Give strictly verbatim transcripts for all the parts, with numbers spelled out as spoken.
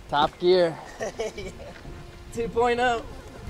Top Gear two point oh.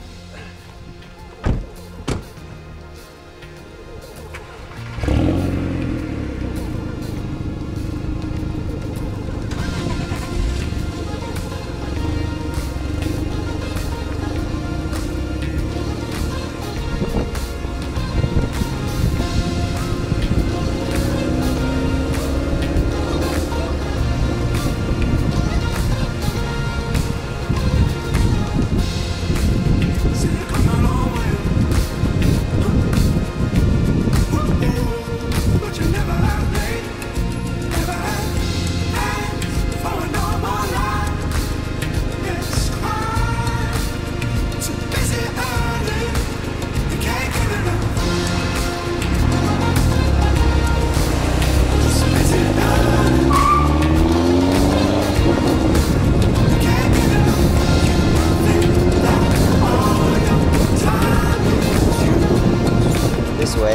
Way.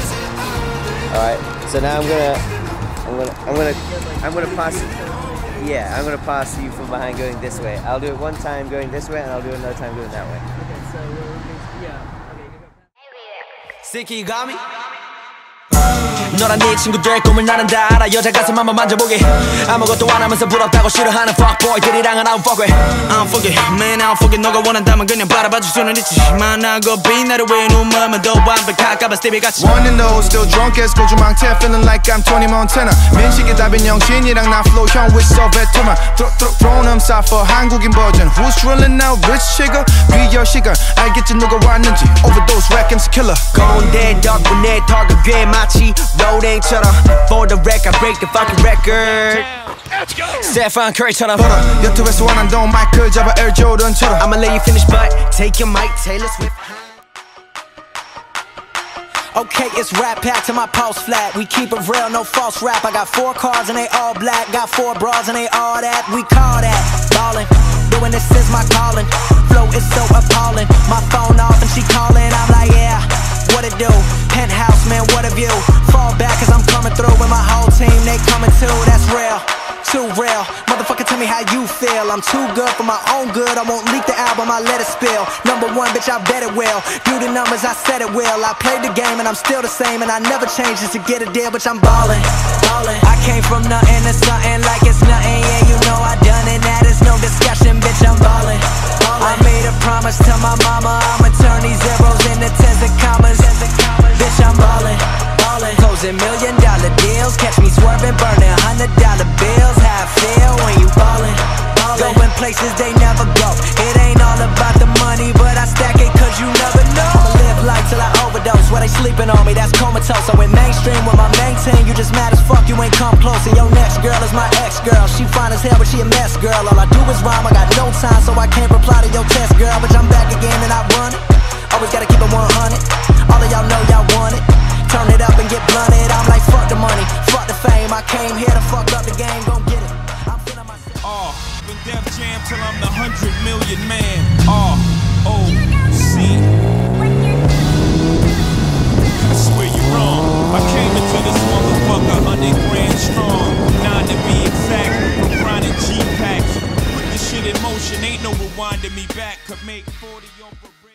All right. So now I'm gonna, I'm gonna, I'm gonna, I'm gonna pass. Yeah, I'm gonna pass you from behind going this way. I'll do it one time going this way, and I'll do it another time going that way. Okay. So we're, yeah. Okay. Sticky, you got me? 너란 네 친구들 꿈을 나는 다 알아. 여자 가슴 한번 만져보게. 아무것도 안 하면서 부럽다고 싫어하는 fuckboy들이랑은 I don't fuck with. I don't fuck it, man, I don't fuck it. 너가 원한다면 그냥 바라봐줄 수는 있지만 나고 비 나를 왜 눈물만 더 완벽할까봐 스티비 같이. One and oh, still drunk as 고주망태, feeling like I'm Tony Montana. 민식이 답인 영신이랑 나 flow 형 with so veteran. Thrown them side for 한국인 버전. Who's drilling out rich chica? 비열 시간 알겠지 누가 왔는지. Overdose reckons killer. 고운데 덕분에 턱을 괴 마치 로딩처럼. For the record, break the fucking record. Let's go. Stephen Curry처럼. 유튜브에서 원한동 마이클 잡아 Air Jordan처럼. I'ma let you finish, but take your mic, Taylor Swift. Okay, it's rap packed to my pulse flat. We keep it real, no false rap. I got four cars and they all black. Got four bras and they all that. We call that ballin'. Doing this is my calling. Flow is so appalling. My phone off and she calling. I'm like, yeah, what it do? Penthouse, man, what a view. Fall back cause I'm coming through with my whole team. They coming too, that's real. Too real. Motherfucker, tell me how you feel. I'm too good for my own good. I won't leak the album, I let it spill. Number one, bitch, I bet it will. Do the numbers, I said it will. I played the game and I'm still the same. And I never changed just to get a deal, bitch, I'm ballin', ballin'. I came from nothing to something like it's nothing. Yeah, you know I done it, that is no discussion, bitch, I'm ballin', ballin'. I made a promise to my mama, I'ma turn these zeros into tens of commas. Bitch, I'm ballin', ballin'. Closing million dollar deals. Catch me swerving, burning hundred dollar bills. How I feel when you ballin', ballin'. Going places they never go. It ain't all about the money, but I stack it cause you never know. I'ma live life till I overdose. While they sleeping on me, that's comatose. I went mainstream with my main team. You just mad as fuck, you ain't come close. And your next girl is my ex-girl. She fine as hell, but she a mess, girl. All I do is rhyme, I got no time, so I can't reply to your test, girl. But I'm back again and I run it. Always gotta keep it one hundred. All of y'all know y'all want it. Turn it up and get blunted. I'm like, fuck the money, fuck the fame. I came here to fuck up the game, gon' get it. I'm feeling myself. Oh, been Def Jam till I'm the hundred million man. R O C. I swear you're wrong. I came into this motherfucker hundred grand strong. Nine to be exact. I'm grinding G-packs. Put this shit in motion. Ain't no rewinding me back. Could make forty on per brick.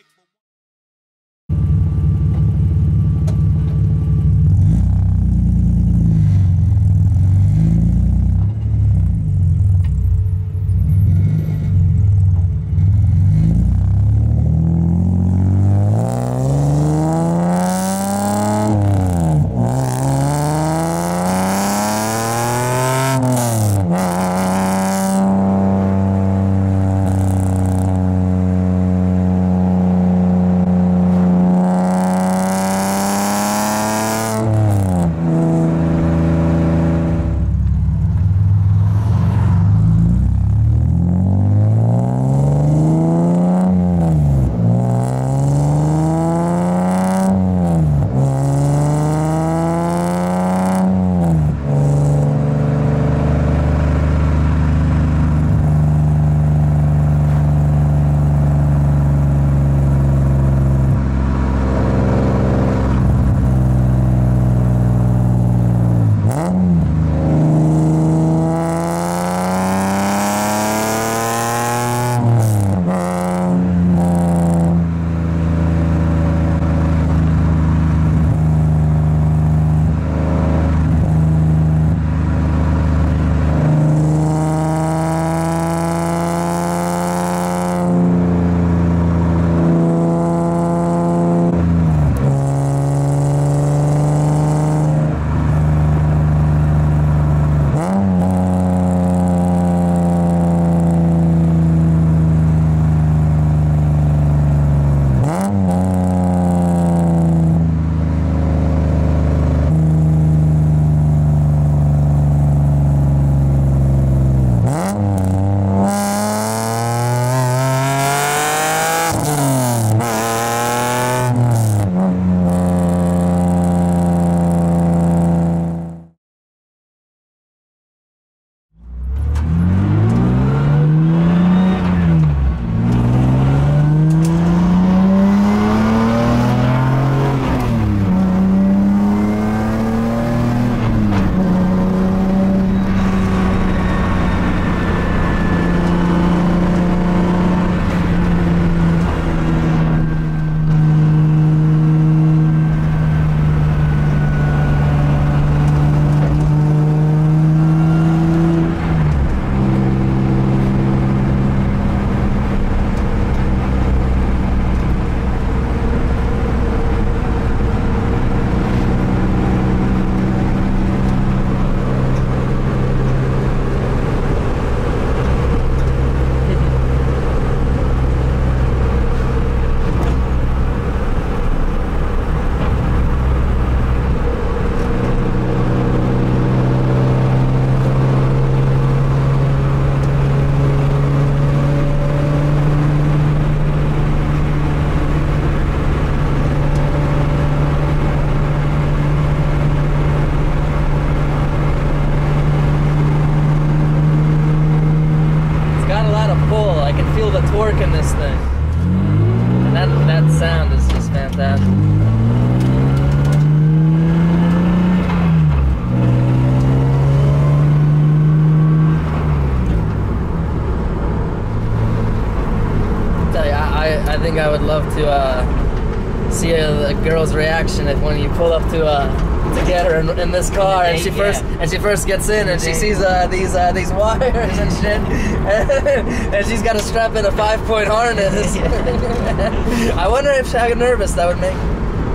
to uh, see a, a girl's reaction if when you pull up to uh, to get her in, in this car, and she Yeah. first and she first gets in and she sees uh, these uh, these wires and shit, and she's got to strap in a five point harness. I wonder if how nervous that would make.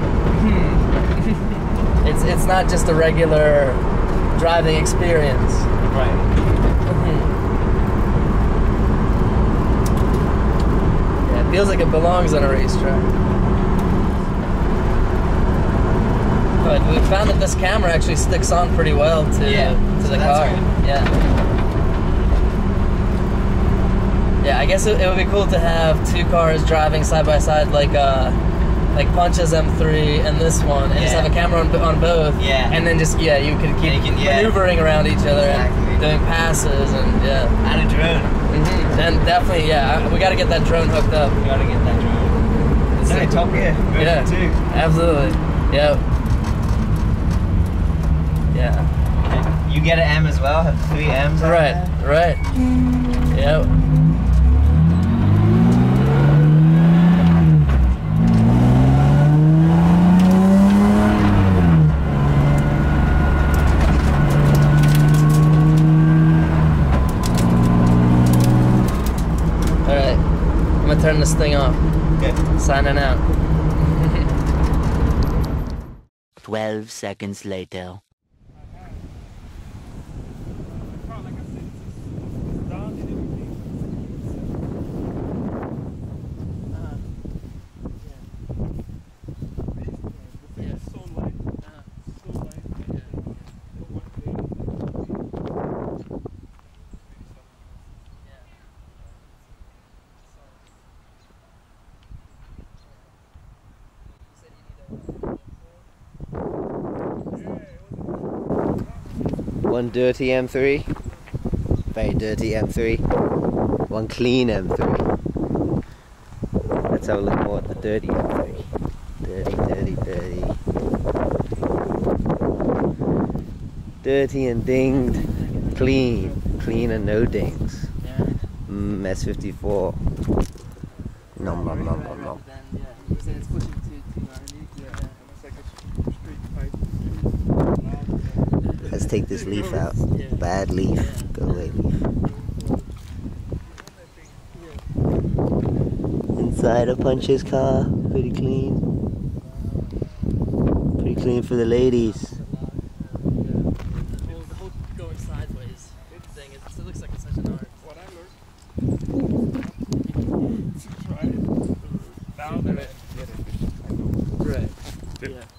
It's it's not just a regular driving experience. Right. Yeah, it feels like it belongs on a racetrack. But we found that this camera actually sticks on pretty well to Yeah, to so the that's car. good. Yeah. Yeah, I guess it, it would be cool to have two cars driving side by side, like uh, like Punch's M three and this one, and just Yeah. have a camera on, on both. Yeah. And then just yeah, you could keep you can- yeah. maneuvering around each other Exactly. and doing passes and yeah. And a drone. Mm-hmm. And definitely yeah, we got to get that drone hooked up. You gotta get that drone. It's like Top Gear. version Yeah, two. absolutely. Yep. Yeah. You get an M as well. Have three M's. out Right. there. Right. Yep. All right. I'm gonna turn this thing off. Good. Signing out. Twelve seconds later. One dirty M three. Very dirty M three. One clean M three. Let's have a look more at the dirty M three. Dirty, dirty, dirty. Dirty and dinged. Clean. Clean and no dings. Mm, S fifty-four. Nom nom nom nom nom. Let's take this leaf out. Bad leaf. Go away, leaf. Inside of Punch's car. Pretty clean. Pretty clean for the ladies. The whole going sideways thing, it looks like it's such an art. What I learned to try it down there and get it. Right. Yeah. Yeah.